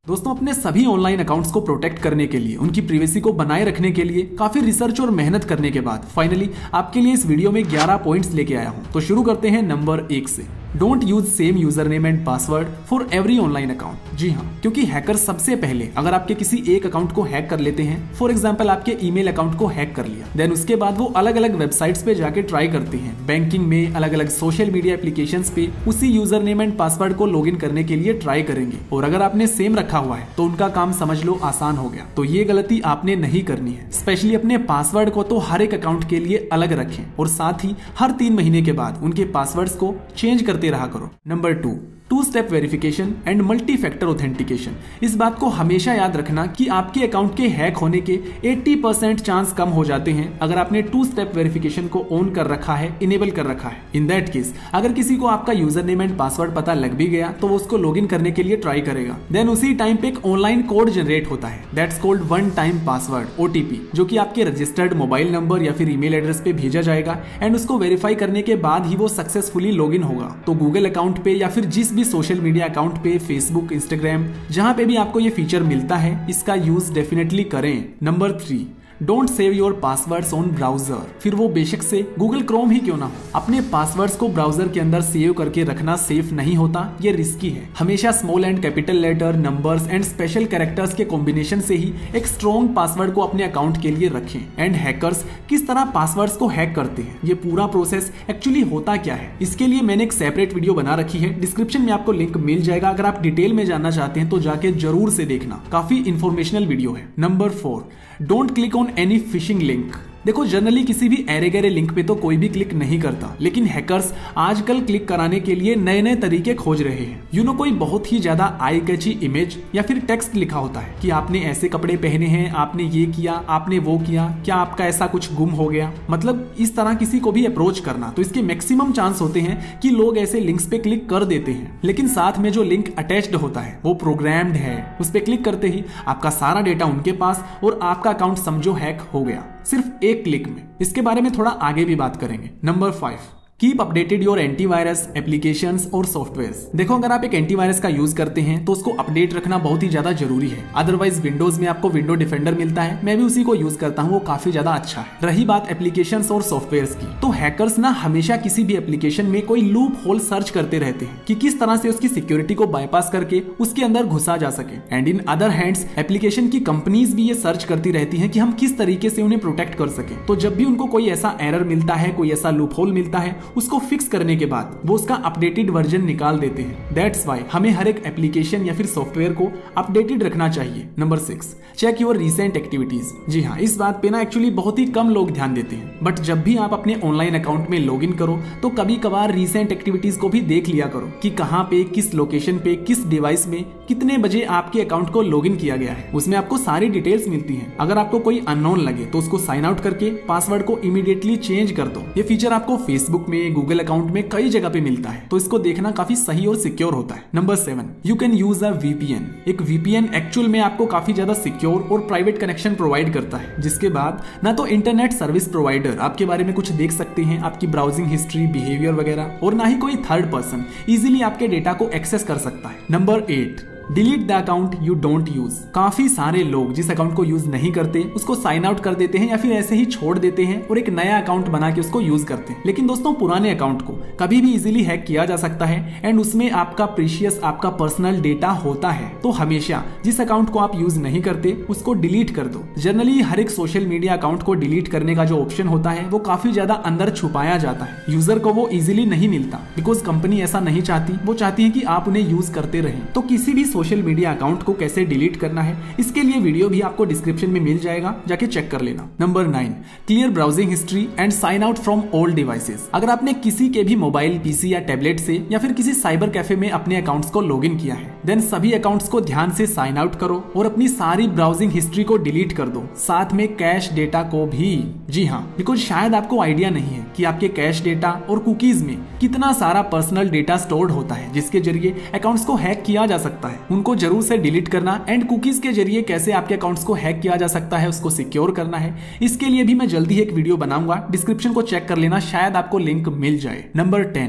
दोस्तों अपने सभी ऑनलाइन अकाउंट्स को प्रोटेक्ट करने के लिए, उनकी प्राइवेसी को बनाए रखने के लिए काफी रिसर्च और मेहनत करने के बाद फाइनली आपके लिए इस वीडियो में 11 पॉइंट्स लेके आया हूं। तो शुरू करते हैं नंबर 1 से। Don't use same user name and password for every online account. जी हाँ, क्योंकि हैकर सबसे पहले अगर आपके किसी एक अकाउंट को हैक कर लेते हैं, फॉर एग्जाम्पल आपके ईमेल अकाउंट को हैक कर लिया, देन उसके बाद वो अलग अलग वेबसाइट्स पे जाके ट्राई करते हैं, बैंकिंग में, अलग अलग सोशल मीडिया एप्लीकेशंस पे उसी यूजर नेम एंड पासवर्ड को लॉगिन करने के लिए ट्राई करेंगे। और अगर आपने सेम रखा हुआ है तो उनका काम समझ लो आसान हो गया। तो ये गलती आपने नहीं करनी है। स्पेशली अपने पासवर्ड को तो हर एक अकाउंट के लिए अलग रखें और साथ ही हर 3 महीने के बाद उनके पासवर्ड्स को चेंज करते रहा करो। Number 2, 2 step verification and multi factor authentication. इस बात को हमेशा याद रखना कि आपके अकाउंट के हैक होने के 80% चांस कम हो जाते हैं अगर आपने 2 स्टेप वेरिफिकेशन को ऑन कर रखा है, इनेबल कर रखा है। इन दैट केस अगर किसी को आपका यूजर नेम एंड पासवर्ड पता लग भी गया तो वो उसको लॉगिन करने के लिए ट्राई करेगा। देन उसी टाइम पे एक ऑनलाइन कोड जनरेट होता है, that's called one time password, OTP, जो कि आपके रजिस्टर्ड मोबाइल नंबर या फिर ईमेल एड्रेस पे भेजा जाएगा एंड उसको वेरीफाई करने के बाद ही वो सक्सेसफुली लॉगिन होगा। तो गूगल अकाउंट पे या फिर जिस भी सोशल मीडिया अकाउंट पे, फेसबुक, इंस्टाग्राम, जहां पे भी आपको ये फीचर मिलता है, इसका यूज डेफिनेटली करें। Number 3, don't save your passwords on browser. फिर वो बेशक से गूगल क्रोम ही क्यों ना हो, अपने पासवर्ड्स को ब्राउजर के अंदर सेव करके रखना सेफ नहीं होता, ये रिस्की है। हमेशा small and capital letter, numbers and special characters के कॉम्बिनेशन से ही एक स्ट्रॉन्ग पासवर्ड को अपने अकाउंट के लिए रखें। एंड हैकर्स किस तरह पासवर्ड्स को हैक करते हैं, ये पूरा प्रोसेस एक्चुअली होता क्या है, इसके लिए मैंने एक सेपरेट वीडियो बना रखी है, डिस्क्रिप्शन में आपको लिंक मिल जाएगा। अगर आप डिटेल में जानना चाहते हैं तो जाके जरूर से देखना, काफी इंफॉर्मेशनल वीडियो है। Number 4, don't click on any phishing link. देखो जनरली किसी भी एरे गहरे लिंक पे तो कोई भी क्लिक नहीं करता, लेकिन हैकर्स आजकल क्लिक कराने के लिए नए नए तरीके खोज रहे हैं। कोई बहुत ही ज्यादा आई कैची इमेज या फिर टेक्स्ट लिखा होता है कि आपने ऐसे कपड़े पहने हैं, आपने ये किया, आपने वो किया, क्या आपका ऐसा कुछ गुम हो गया, मतलब इस तरह किसी को भी अप्रोच करना। तो इसके मैक्सिमम चांस होते हैं कि लोग ऐसे लिंक्स पे क्लिक कर देते हैं, लेकिन साथ में जो लिंक अटैच्ड होता है वो प्रोग्राम्ड है। उस पे क्लिक करते ही आपका सारा डेटा उनके पास और आपका अकाउंट समझो हैक हो गया, सिर्फ एक क्लिक में। इसके बारे में थोड़ा आगे भी बात करेंगे। Number 5, keep updated your antivirus applications और सॉफ्टवेयर्स। देखो अगर आप एक एंटीवायरस का यूज करते हैं तो उसको अपडेट रखना बहुत ही ज्यादा जरूरी है। अदरवाइज विंडोज में आपको विंडो डिफेंडर मिलता है, मैं भी उसी को यूज करता हूँ, वो काफी ज्यादा अच्छा है। रही बात एप्लीकेशंस और सॉफ्टवेयर्स की, तो हैकर्स ना हमेशा किसी भी एप्लीकेशन में कोई लूप होल सर्च करते रहते हैं कि किस तरह से उसकी सिक्योरिटी को बाईपास करके उसके अंदर घुसा जा सके। And in other hands application की कंपनीज भी ये सर्च करती रहती हैं कि हम किस तरीके से उन्हें प्रोटेक्ट कर सके। तो जब भी उनको कोई ऐसा एरर मिलता है, कोई ऐसा लूप होल मिलता है, उसको फिक्स करने के बाद वो उसका अपडेटेड वर्जन निकाल देते हैं। दैट्स व्हाई हमें हर एक एप्लीकेशन या फिर सॉफ्टवेयर को अपडेटेड रखना चाहिए। Number 6, check your recent activities. जी हाँ, इस बात पे ना एक्चुअली बहुत ही कम लोग ध्यान देते हैं, बट जब भी आप अपने ऑनलाइन अकाउंट में लॉगिन करो तो कभी कभार रीसेंट एक्टिविटीज को भी देख लिया करो कि कहाँ पे, किस लोकेशन पे, किस डिवाइस में, कितने बजे आपके अकाउंट को लॉगिन किया गया है। उसमें आपको सारी डिटेल्स मिलती हैं। अगर आपको कोई अननोन लगे तो उसको साइन आउट करके पासवर्ड को इमीडिएटली चेंज कर दो। ये फीचर आपको फेसबुक में, गूगल अकाउंट में कई जगह पे मिलता है, तो इसको देखना काफी सही और सिक्योर होता है। Number 7, you can use a VPN। एक VPN एक्चुअल में आपको काफी ज्यादा सिक्योर और प्राइवेट कनेक्शन प्रोवाइड करता है, जिसके बाद ना तो इंटरनेट सर्विस प्रोवाइडर आपके बारे में कुछ देख सकते हैं, आपकी ब्राउजिंग हिस्ट्री, बिहेवियर वगैरह, और ना ही कोई थर्ड पर्सन इजीली आपके डेटा को एक्सेस कर सकता है। Number 8, delete the account you don't use. काफी सारे लोग जिस अकाउंट को यूज नहीं करते उसको साइन आउट कर देते हैं या फिर ऐसे ही छोड़ देते हैं और एक नया अकाउंट बना के उसको यूज करते हैं। लेकिन दोस्तों पुराने अकाउंट को कभी भी इजीली हैक किया जा सकता है एंड उसमें आपका प्रीशियस, आपका पर्सनल डेटा होता है। तो हमेशा जिस अकाउंट को आप यूज नहीं करते उसको डिलीट कर दो। जनरली हर एक सोशल मीडिया अकाउंट को डिलीट करने का जो ऑप्शन होता है वो काफी ज्यादा अंदर छुपाया जाता है, यूजर को वो इजीली नहीं मिलता, बिकॉज कंपनी ऐसा नहीं चाहती, वो चाहती है कि आप उन्हें यूज करते रहें। तो किसी भी सोशल मीडिया अकाउंट को कैसे डिलीट करना है, इसके लिए वीडियो भी आपको डिस्क्रिप्शन में मिल जाएगा, जाके चेक कर लेना। Number 9, clear browsing history and sign out from old devices. अगर आपने किसी के भी मोबाइल, पीसी या टैबलेट से या फिर किसी साइबर कैफे में अपने अकाउंट्स को लॉगिन किया है, देन सभी अकाउंट्स को ध्यान से साइन आउट करो और अपनी सारी ब्राउजिंग हिस्ट्री को डिलीट कर दो, साथ में कैश डेटा को भी। जी हाँ, बिकॉज शायद आपको आइडिया नहीं है कि आपके कैश डेटा और कुकीज में कितना सारा पर्सनल डेटा स्टोर्ड होता है, जिसके जरिए अकाउंट्स को हैक किया जा सकता है। उनको जरूर से डिलीट करना एंड कुकीज के जरिए कैसे आपके अकाउंट्स को हैक किया जा सकता है उसको सिक्योर करना है। इसके लिए भी मैं जल्दी एक वीडियो बनाऊंगा, डिस्क्रिप्शन को चेक कर लेना, शायद आपको लिंक मिल जाए। Number 10,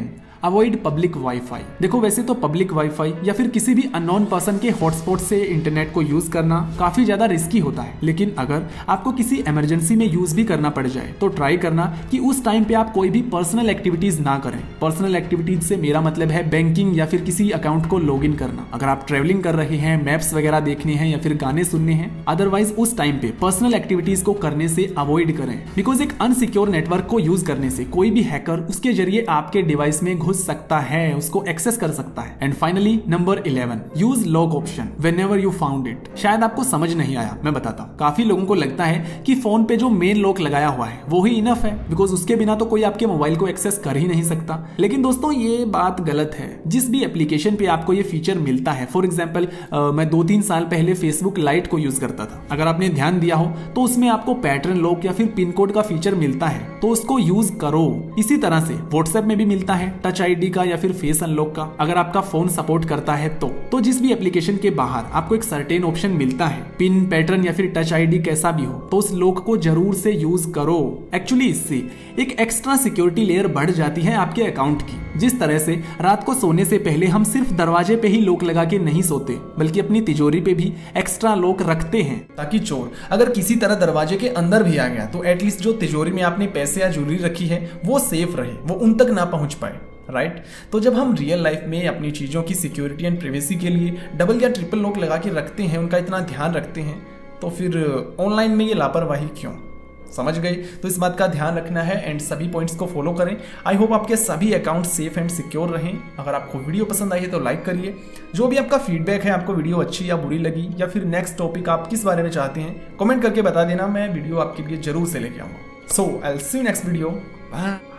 avoid public wifi. देखो वैसे तो पब्लिक वाईफाई या फिर किसी भी अननोन पर्सन के हॉटस्पॉट से इंटरनेट को यूज करना काफी ज्यादा रिस्की होता है, लेकिन अगर आपको किसी इमरजेंसी में यूज भी करना पड़ जाए तो ट्राई करना कि उस टाइम पे आप कोई भी पर्सनल एक्टिविटीज ना करें। पर्सनल एक्टिविटीज से मेरा मतलब है बैंकिंग या फिर किसी अकाउंट को लॉग इन करना। अगर आप ट्रेवलिंग कर रहे हैं, मैप्स वगैरह देखने हैं या फिर गाने सुनने हैं, अदरवाइज उस टाइम पे पर्सनल एक्टिविटीज को करने से अवॉइड करें, बिकॉज एक अनसिक्योर नेटवर्क को यूज करने से कोई भी हैकर उसके जरिए आपके डिवाइस में घुस सकता है, उसको एक्सेस कर सकता है। And finally number 11, use lock option whenever you found it. शायद आपको समझ नहीं आया, मैं बताता हूँ। काफी लोगों को लगता है कि फोन पे जो मेन लॉक लगाया हुआ है वो ही इनफ है, बिकॉज उसके बिना तो कोई आपके मोबाइल को एक्सेस कर ही नहीं सकता। लेकिन दोस्तों ये बात गलत है। जिस भी एप्लीकेशन पे आपको ये फीचर मिलता है, फॉर एग्जांपल मैं 2-3 साल पहले फेसबुक लाइट को यूज करता था। अगर आपने ध्यान दिया हो तो उसमें आपको पैटर्न लॉक या फिर पिन कोड का फीचर मिलता है, तो उसको यूज करो। इसी तरह से व्हाट्सएप में भी मिलता है टच आईडी का या फिर फेस अनलॉक का, अगर आपका फोन सपोर्ट करता है तो जिस भी एप्लीकेशन के बाहर आपको एक सर्टेन ऑप्शन मिलता है, पिन, पैटर्न या फिर टच आईडी कैसा भी हो, तो उस लॉक को जरूर से यूज करो। एक्चुअली इससे एक एक्स्ट्रा सिक्योरिटी लेयर बढ़ जाती है आपके अकाउंट की। जिस तरह से रात को सोने से पहले हम सिर्फ दरवाजे पे ही लॉक लगा के नहीं सोते, बल्कि अपनी तिजोरी पे भी एक्स्ट्रा लॉक रखते हैं, ताकि चोर अगर किसी तरह दरवाजे के अंदर भी आ गया तो एटलीस्ट जो तिजोरी में आपने पैसे या ज्वेलरी रखी है वो सेफ रहे, वो उन तक ना पहुंच पाए। राइट तो जब हम रियल लाइफ में अपनी चीजों की सिक्योरिटी एंड प्राइवेसी के लिए डबल या ट्रिपल लॉक लगा के रखते हैं, उनका इतना ध्यान रखते हैं, तो फिर ऑनलाइन में ये लापरवाही क्यों? समझ गए? तो इस बात का ध्यान रखना है एंड सभी पॉइंट्स को फॉलो करें। आई होप आपके सभी अकाउंट सेफ एंड सिक्योर रहें। अगर आपको वीडियो पसंद आई है तो लाइक करिए। जो भी आपका फीडबैक है, आपको वीडियो अच्छी या बुरी लगी या फिर नेक्स्ट टॉपिक आप किस बारे में चाहते हैं, कमेंट करके बता देना। मैं वीडियो आपके लिए जरूर से लेके आऊंगा। So I will see you next video. Bye.